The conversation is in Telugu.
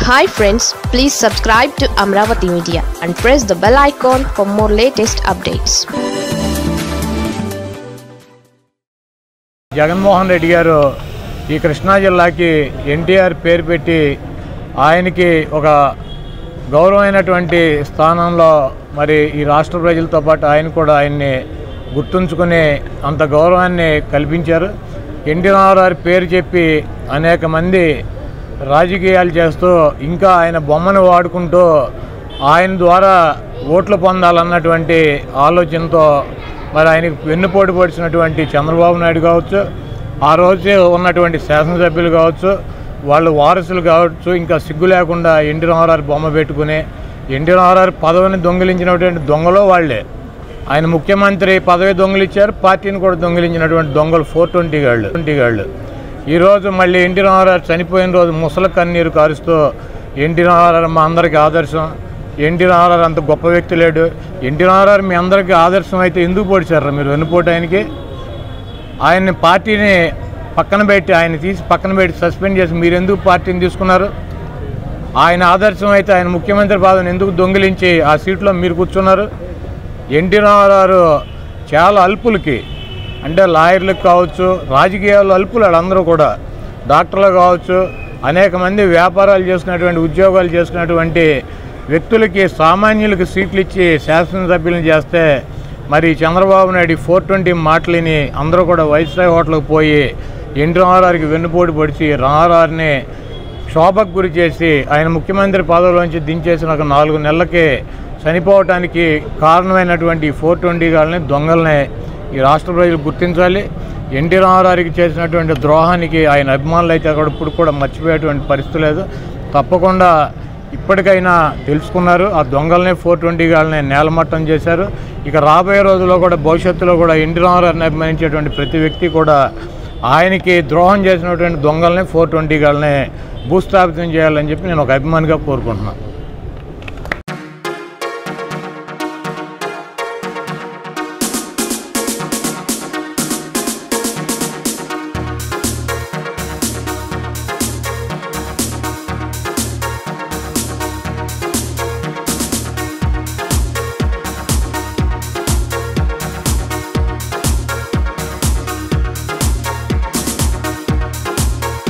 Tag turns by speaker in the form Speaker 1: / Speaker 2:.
Speaker 1: Hi friends, please subscribe to Amaravathi Media and press the bell icon for more latest updates.
Speaker 2: Jaganmohan Reddy గారు ఈ కృష్ణా జిల్లాకి ఎన్టీఆర్ పేరు పెట్టి ఆయనకి ఒక గౌరవమైనటువంటి స్థానంలో మరి ఈ రాష్ట్ర ప్రజలతో పాటు ఆయన కూడా ఆయన్ని గుర్తుంచుకునే అంత గౌరవాన్ని కల్పించారు. ఎన్టీ రామారావు పేరు చెప్పి అనేక మంది రాజకీయాలు చేస్తూ ఇంకా ఆయన బొమ్మను వాడుకుంటూ ఆయన ద్వారా ఓట్లు పొందాలన్నటువంటి ఆలోచనతో మరి ఆయనకు వెన్నుపోటు పొడిచినటువంటి చంద్రబాబు నాయుడు కావచ్చు, ఆ రోజు ఉన్నటువంటి శాసనసభ్యులు కావచ్చు, వాళ్ళు వారసులు కావచ్చు, ఇంకా సిగ్గు లేకుండా ఎన్టీ రామారావు బొమ్మ పెట్టుకుని ఎన్టీ రామారావు పదవిని దొంగిలించినటువంటి దొంగలో వాళ్ళే. ఆయన ముఖ్యమంత్రి పదవి దొంగిలించారు, పార్టీని కూడా దొంగిలించినటువంటి దొంగలు 420 గాళ్ళు. ఈరోజు మళ్ళీ ఎన్టీ రామారావు చనిపోయిన రోజు ముసలి కన్నీరు కారుస్తూ ఎన్టీ రామారావు మా అందరికీ ఆదర్శం, ఎన్టీ రామారావు అంత గొప్ప వ్యక్తి లేడు, ఎన్టీ రామారావు మీ అందరికీ ఆదర్శం అయితే ఎందుకు పొడిచారా మీరు వెన్నుపోటు ఆయనకి? ఆయన్ని పార్టీని పక్కన పెట్టి ఆయన తీసి పక్కన పెట్టి సస్పెండ్ చేసి మీరు ఎందుకు పార్టీని తీసుకున్నారు? ఆయన ఆదర్శం అయితే ఆయన ముఖ్యమంత్రి పదవిని ఎందుకు దొంగిలించి ఆ సీట్లో మీరు కూర్చున్నారు? ఎన్టీ రామారావు చాలా అల్పులకి, అంటే లాయర్లకు కావచ్చు, రాజకీయాల్లో అల్పులు వాళ్ళందరూ కూడా, డాక్టర్లు కావచ్చు, అనేక మంది వ్యాపారాలు చేసుకున్నటువంటి ఉద్యోగాలు చేసుకున్నటువంటి వ్యక్తులకి సామాన్యులకి సీట్లు ఇచ్చి శాసనసభ్యులను చేస్తే మరి చంద్రబాబు నాయుడు 420 మాటలని అందరూ కూడా వైస్రాయ్ హోటల్కి పోయి ఎన్టీ రామారావుకి వెన్నుపోటు పొడిచి రామారావుని శోభకు గురి చేసి ఆయన ముఖ్యమంత్రి పదవిలోంచి దించేసిన ఒక 4 నెలలకే చనిపోవటానికి కారణమైనటువంటి 420 గాళ్ళని దొంగల్ని ఈ రాష్ట్ర ప్రజలు గుర్తించాలి. ఎన్టీ రామారావుకి చేసినటువంటి ద్రోహానికి ఆయన అభిమానులు అయితే అక్కడ ఇప్పుడు కూడా మర్చిపోయేటువంటి పరిస్థితి లేదు. తప్పకుండా ఇప్పటికైనా తెలుసుకున్నారు, ఆ దొంగల్ని 420 గాళ్ళని నేలమట్టం చేశారు. ఇక రాబోయే రోజుల్లో కూడా భవిష్యత్తులో కూడా ఎన్టీ రామారావుని అభిమానించేటువంటి ప్రతి వ్యక్తి కూడా ఆయనకి ద్రోహం చేసినటువంటి దొంగల్ని 420 గాళ్ళని భూస్థాపితం చేయాలని చెప్పి నేను ఒక అభిమానిగా కోరుకుంటున్నాను.